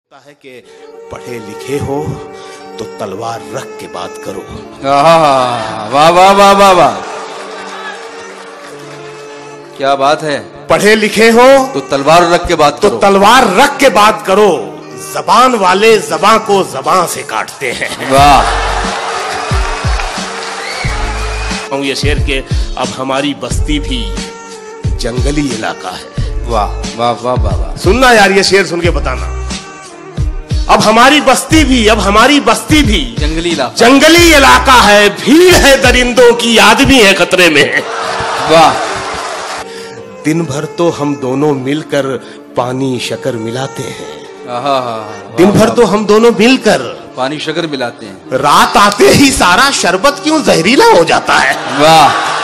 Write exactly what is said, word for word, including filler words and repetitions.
है कि पढ़े लिखे हो तो तलवार रख के बात करो। वाह वाह वाह वाह वाह, क्या बात है। पढ़े लिखे हो तो तलवार रख के बात तो करो। तलवार रख के बात करो। जबान वाले जबान को जबान से काटते हैं। वाह। ये शेर के अब हमारी बस्ती भी जंगली इलाका है। वाह वाह वाह वाह वाह। सुनना यार, ये शेर सुन के बताना। अब हमारी बस्ती भी अब हमारी बस्ती भी जंगली इलाका जंगली इलाका है। भीड़ है दरिंदों की, आदमी है खतरे में। वाह। दिन भर तो हम दोनों मिलकर पानी शक्कर मिलाते हैं। आहा, दिन भर तो हम दोनों मिलकर पानी शक्कर मिलाते हैं। रात आते ही सारा शरबत क्यों जहरीला हो जाता है। वाह।